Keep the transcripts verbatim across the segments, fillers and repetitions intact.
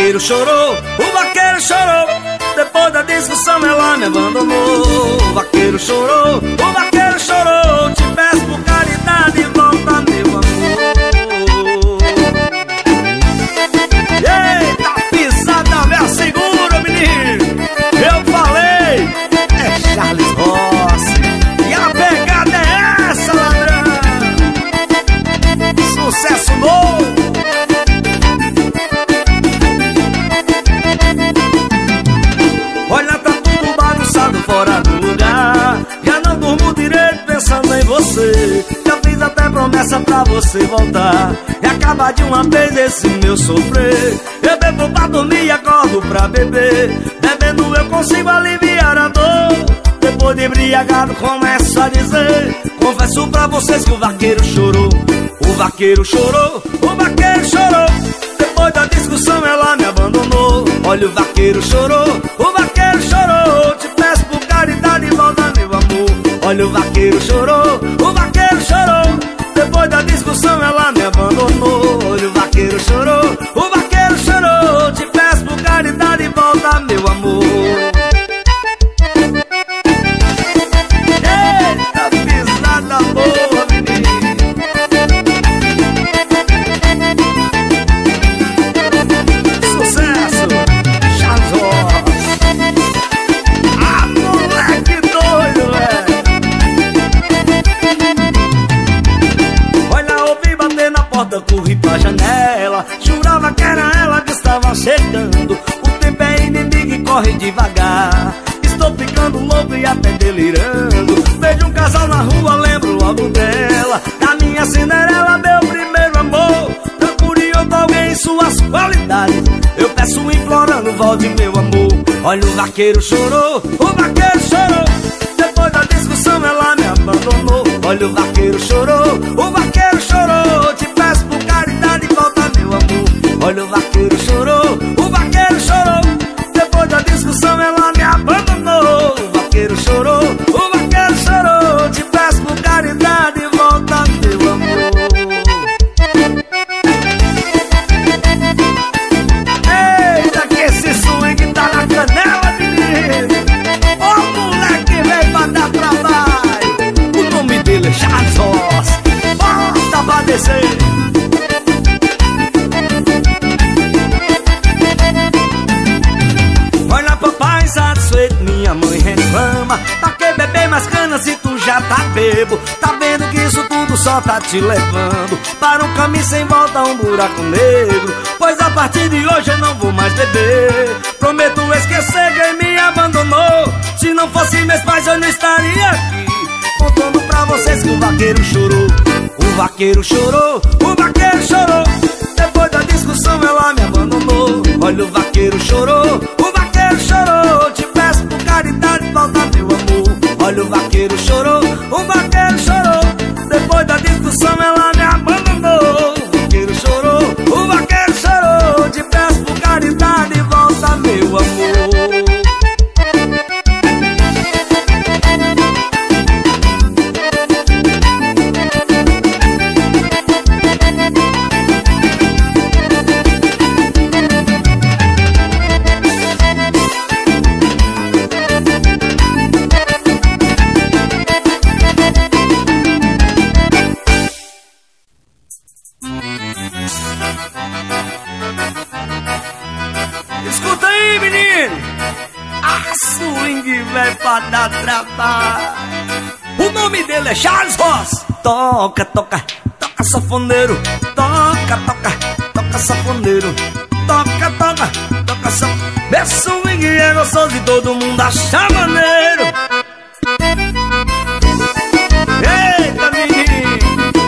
vaqueiro chorou, o vaqueiro chorou. Depois da discussão ela me abandonou. O vaqueiro chorou, o vaqueiro chorou. Te peço por caridade, volta meu amor. Eita, pisada, me segura, menino. Eu falei, é Charles Rossi. E a pegada é essa, ladrão. Sucesso novo. Olha, tá tudo bagunçado fora do lugar. Já não durmo direito pensando em você. Já fiz até promessa pra você voltar. E acaba de uma vez esse meu sofrer. Eu bebo pra dormir e acordo pra beber. Bebendo eu consigo aliviar a dor. Depois de embriagado começo a dizer. Confesso pra vocês que o vaqueiro chorou. O vaqueiro chorou, o vaqueiro chorou. Depois da discussão ela me abandonou. Olha, o vaqueiro chorou, o vaqueiro chorou. Te peço por caridade, volta meu amor. Olha, o vaqueiro chorou, o vaqueiro chorou. Depois da discussão ela me abandonou. Olha, o vaqueiro chorou, o vaqueiro chorou. Te peço por caridade, volta meu amor. Eita, pisada boa, menino. Sucesso, Charles Rossi. Ah, moleque doido, velho. Olha, ouvi bater na porta, corri pra janela. Jurava que era ela que estava chegando. O tempo é inimigo e corre devagar. Estou ficando louco e até delirando. Vejo um casal na rua, lembro logo dela. Da minha Cinderela, meu primeiro amor. Procure outro alguém em suas qualidades. Eu peço implorando, volte meu amor. Olha, o vaqueiro chorou, o vaqueiro chorou. Depois da discussão ela me abandonou. Olha, o vaqueiro chorou, o vaqueiro chorou. Te peço por caridade, volta meu amor. Olha, o vaqueiro chorou, o vaqueiro chorou. Depois da discussão ela me abandonou. O vaqueiro chorou, o vaqueiro chorou. Te peço por caridade, volta meu amor. Eita, que esse swing tá na canela, menino. Ó, moleque veio pra dar trabalho. O nome dele é Charles Rossi. Bota pra descer. Olha, papai insatisfeito, minha mãe reclama. Pra que beber mais cana se tu já tá bebo? Tá vendo que isso tudo só tá te levando para um caminho sem volta, um buraco negro. Pois a partir de hoje eu não vou mais beber. Prometo esquecer quem me abandonou. Se não fosse meus pais eu não estaria aqui contando pra vocês que o vaqueiro chorou. O vaqueiro chorou, o vaqueiro chorou. Depois da discussão ela me abandonou. Olha, o vaqueiro chorou, o vaqueiro chorou. Te peço por caridade, volta meu amor. Olha, o vaqueiro chorou, o vaqueiro chorou. Depois da discussão ela me abandonou. O vaqueiro chorou, o vaqueiro chorou. Te peço por caridade, volta meu amor. Escuta aí, menino. A swing vai pra dar trabalho. O nome dele é Charles Rossi. Toca, toca, toca sanfoneiro. Toca, toca, toca sanfoneiro. Toca, toca, toca sanfoneiro. Meu swing é gostoso e todo mundo acha maneiro. Eita, menino.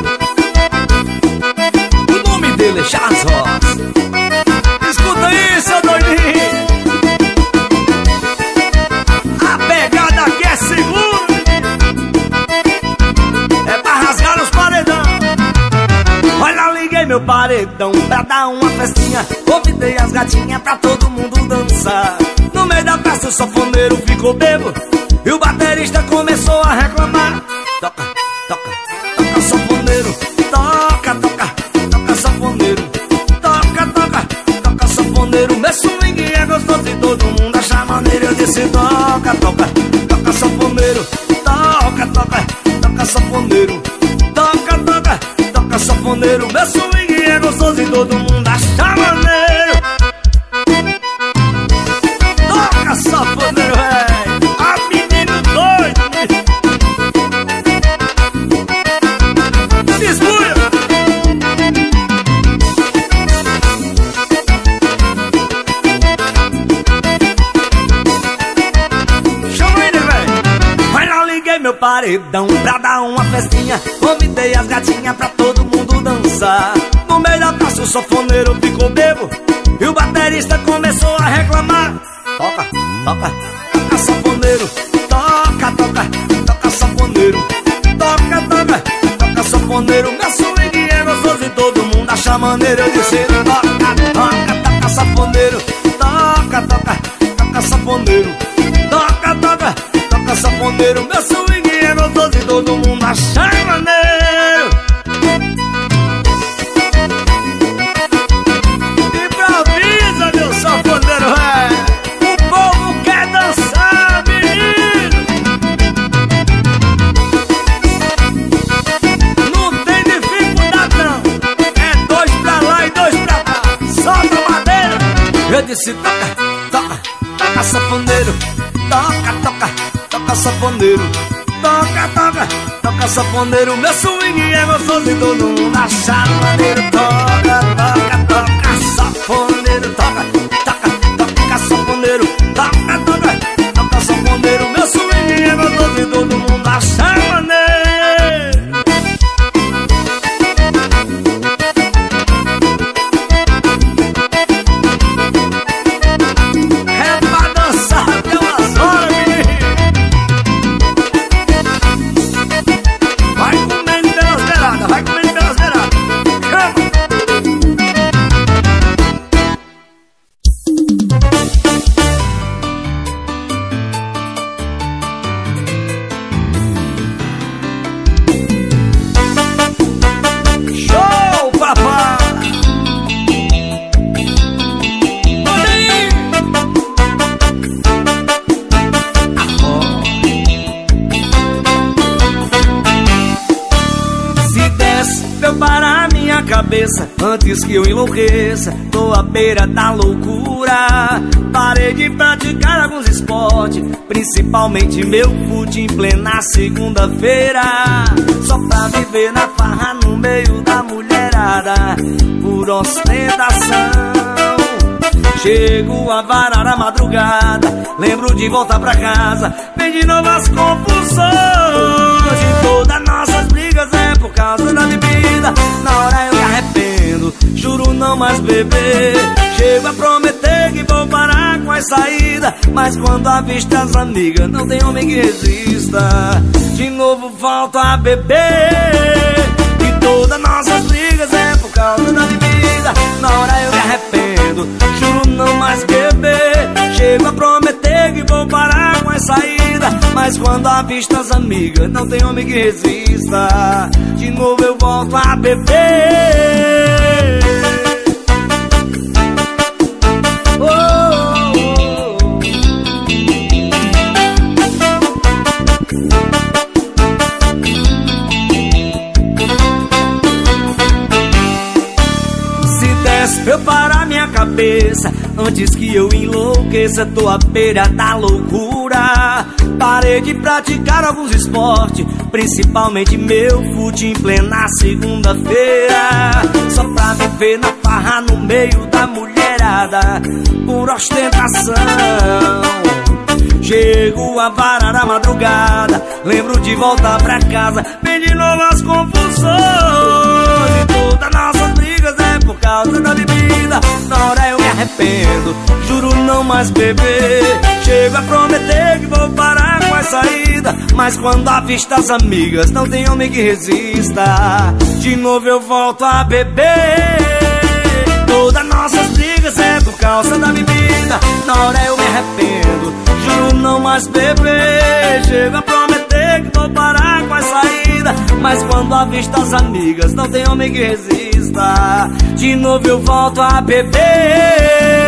O nome dele é Charles Rossi. Escuta aí, seu doidinho. A pegada aqui é segura. É pra rasgar os paredão. Olha, liguei meu paredão pra dar uma festinha. Convidei as gatinhas pra todo mundo dançar. No meio da festa o sanfoneiro ficou bêbado e o baterista começou a reclamar. Toca, toca, toca sanfoneiro. Toca, toca, toca sanfoneiro. Toca, toca, toca sanfoneiro. Meu disse toca, toca, toca sanfoneiro. Toca, toca, toca sanfoneiro. Toca, toca, toca sanfoneiro. Meu swing é gostoso e todo mundo acha maneiro. Toca sanfoneiro, véi. A menino doido. Desbuia. Chama ele, véi. Vai lá, liguei meu paredão pra dar uma festinha. Convidei as gatinhas pra todo mundo dançar. No meio da praça o sanfoneiro ficou bebo e o baterista começou a reclamar. Toca, toca, toca sanfoneiro. Toca, toca, toca sanfoneiro. Toca, toca, toca sanfoneiro. Meu swing é gostoso e todo mundo acha maneiro. Eu disse toca, toca, toca sanfoneiro. Toca, toca, toca sanfoneiro. Toca, toca, toca sanfoneiro. Meu swing é gostoso e todo mundo acha maneiro. Improvisa, meu sanfoneiro, é. O povo quer dançar, menino. Não tem dificuldade não. É dois pra lá e dois pra cá. Solta a madeira. Eu disse toca, toca, toca sanfoneiro. Toca, toca, toca sanfoneiro. Toca, toca, toca sanfoneiro. Meu swing é gostoso e todo mundo acha maneiro. Toca, toca, toca sanfoneiro. Toca, toca, toca sanfoneiro. Toca, toca, toca sanfoneiro. Meu swing é gostoso e todo mundo acha maneiro. É pra dançar até umas horas, menino. Vai comendo pelas beiradas, vai comendo pelas beiradas. Chama. Show, papai. Se desse eu parar a minha cabeça antes que eu enlouqueça, tô à beira da loucura. Parei de praticar alguns esportes, principalmente meu fute em plena segunda-feira, só pra viver na farra no meio da mulherada, por ostentação. Chego a varar a madrugada, lembro de voltar pra casa, vem de novas confusões. E todas nossas brigas é por causa da bebida. Na hora eu me arrependo, juro não mais beber. Chego a prometer que vou parar com as saídas, mas quando avisto as amigas, não tem homem que resista. De novo volto a beber. E todas nossas brigas é por causa da bebida. Na hora eu me arrependo, juro não mais beber. Chego a prometer que vou parar com as saídas, mas quando avisto as amigas, não tem homem que resista. De novo eu volto a beber. Oh, oh, oh. Se desse pra eu parar minha cabeça antes que eu enlouqueça, tô à beira da loucura. Parei de praticar alguns esportes, principalmente meu fute em plena segunda-feira, só pra viver na farra no meio da mulherada, por ostentação. Chego a varar a madrugada, lembro de voltar pra casa, vem de novas confusões. E todas nossas brigas é por causa da bebida. Na hora eu me arrependo, juro não mais beber. Chego a prometer que vou parar com a saída, mas quando avisto as amigas, não tem homem que resista. De novo eu volto a beber. Todas nossas brigas é por causa da bebida. Na hora eu me arrependo, juro não mais beber. Chego a prometer que vou parar com a saída, mas quando avisto as amigas, não tem homem que resista. De novo eu volto a beber.